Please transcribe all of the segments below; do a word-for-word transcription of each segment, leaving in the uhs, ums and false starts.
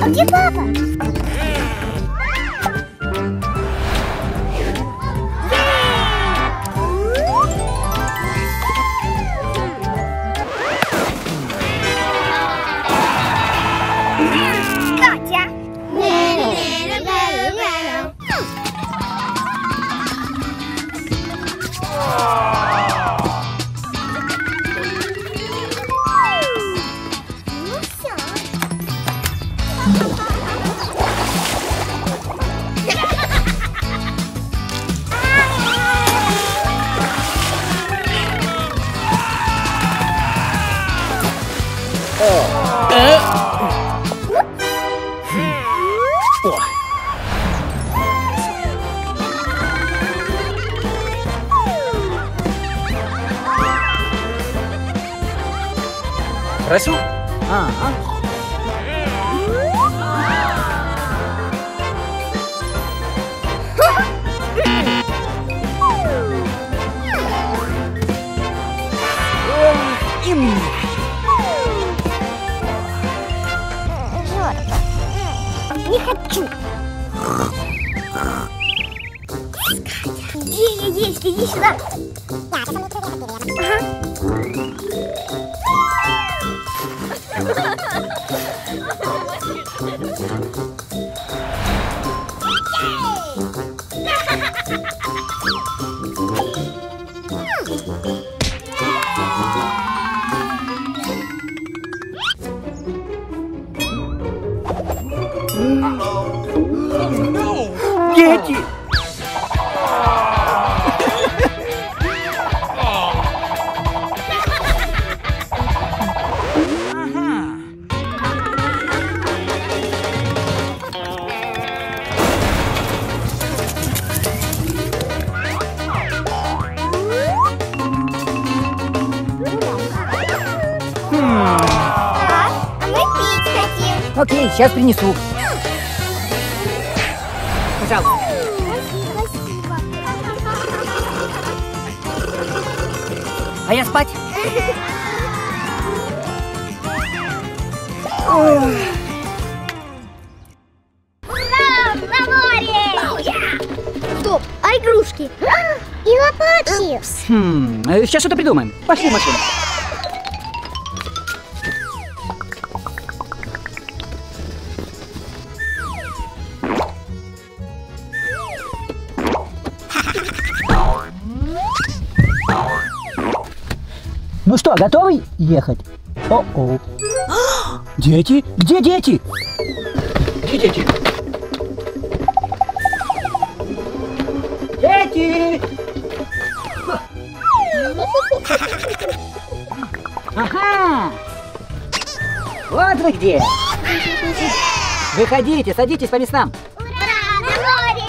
А где папа? Катя! Ну все. Хорошо? А, а. И мне. Не хочу. Иди, иди, иди сюда. Ага. Дети! А мы пить хотим. Окей, сейчас принесу. Пожалуйста. Спасибо. А я спать? Ура! На море! Стоп, а игрушки? И лопатки. Хм, э, сейчас что-то придумаем. Пошли в машину. Ну что, готовы ехать? О-о. Дети? Где дети? Где дети? Дети! Ага! Вот вы где! Выходите, садитесь по местам. Ура! На море!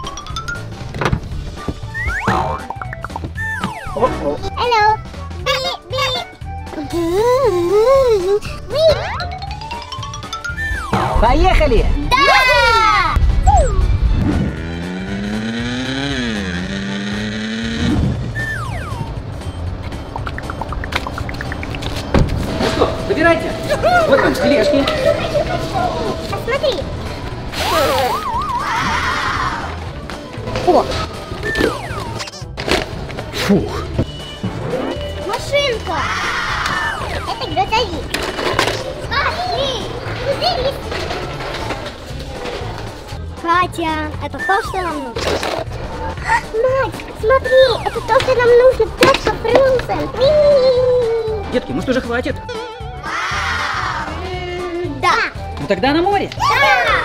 О-о. Hello! Би-би! Би! Поехали! Да! Ну что, выбирайте. Вот вам тележки. Смотри! О! Фух. Машинка! Это грузовик. Пошли! Грузовик! Катя, это то, что нам нужно. Мать, смотри, это то, что нам нужно. Пятка Фрунзен. Детки, может уже хватит? Да! Ну тогда на море. Да!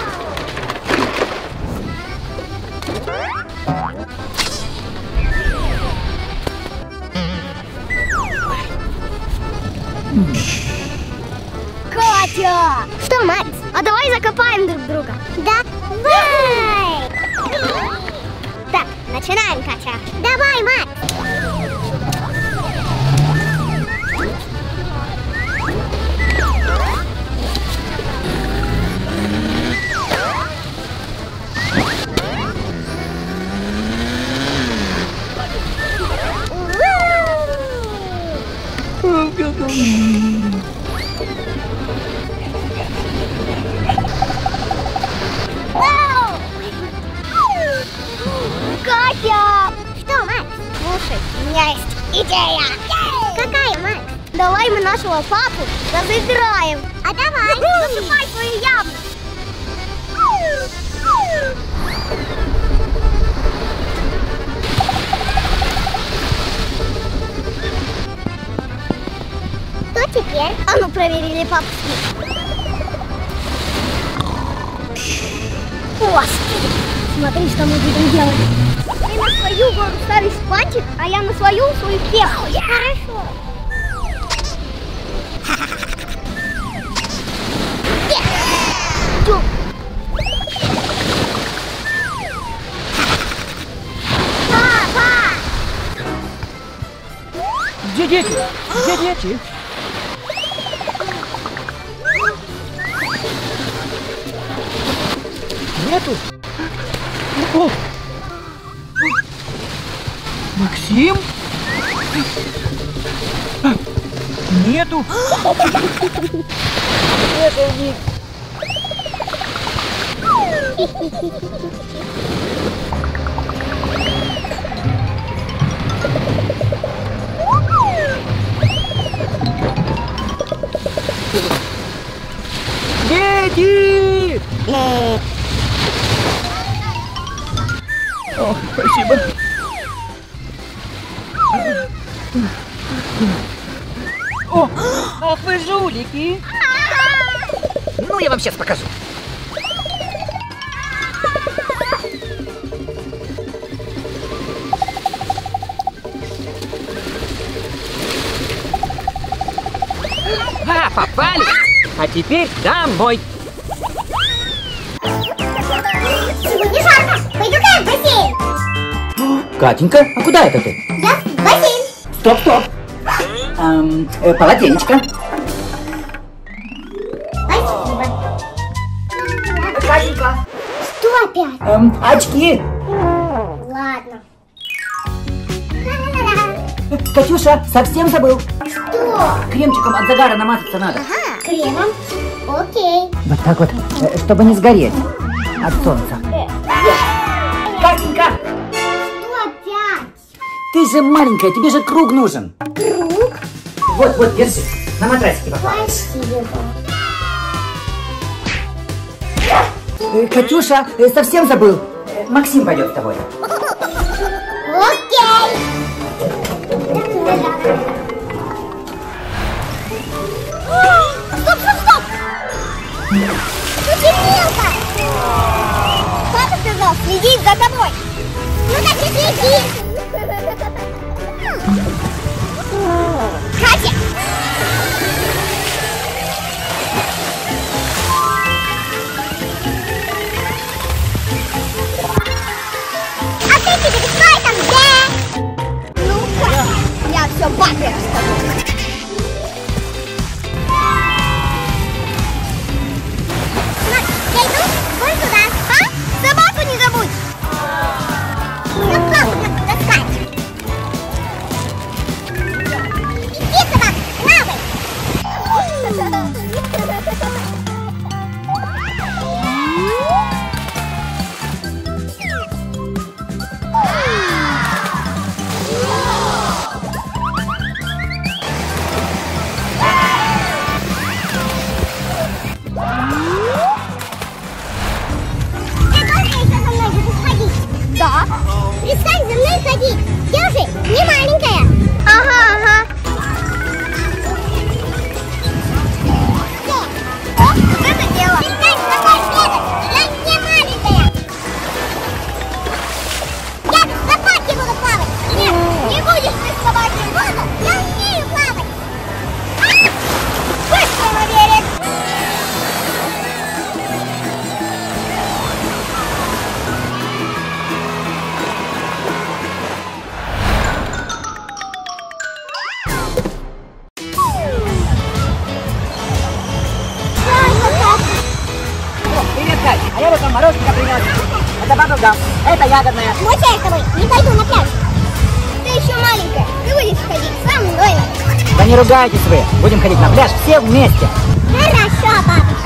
Катя! Что, Макс? А давай закопаем друг друга. Давай! Так, начинаем, Катя. Давай, Макс! Идея! Какая, Макс? Давай мы нашего папу разыграем. А давай, засыпай свою яму. Что теперь? А ну проверили папу. Господи, смотри, что мы будем делать. Ты на свою гору ставишь пальчик, а я на свою свою пеху. Хорошо. Папа! Где дети? Где дети? Нету? О! Максим? Нету? Это у них. Дети! О, спасибо. О, ах вы жулики! Ну, я вам сейчас покажу. А, попали! А теперь домой. Сегодня жарко. Пойду-ка я в бассейн. Катенька, а куда это ты? Я в бассейн. Стоп, стоп. Эм, э, полотенечко. Спасибо. Катенька. Что опять? Эм, очки. Ладно. Катюша, совсем забыл. Что? Кремчиком от загара намазаться надо. Ага, кремом. Окей. Вот так вот, э, чтобы не сгореть от солнца. Катенька, Что опять? ты же маленькая, тебе же круг нужен. Круг? Вот, вот, держи. На матрасике попал. Спасибо. Э, Катюша, э, совсем забыл. Э, Максим пойдет с тобой. Окей. Стоп, стоп, стоп! Ученица! Папа сказал следить за тобой. Ну так и следи. Катя! А ты теперь стой там, где? Ну-ка, я все папе расскажу. Я иду вон туда, а? Собаку не забудь! Ну как надо таскать? Иди, собака, навык! Да. Перестань за мной ходить. Держи, не маленькая. Ага, ага. О, вот это дело. Перестань за мной бегать. Я не маленькая. Я с собаки буду плавать. Нет, не будешь ты с собаки. Буду. Я умею плавать. Пусть на берег. Привет, Кать. А я вот вам мороженка принес. Это баблгам. Это ягодная. Можно я с тобой? Не пойду на пляж. Ты еще маленькая. Ты будешь ходить со мной. Да не ругайтесь вы. Будем ходить на пляж все вместе. Хорошо, папа.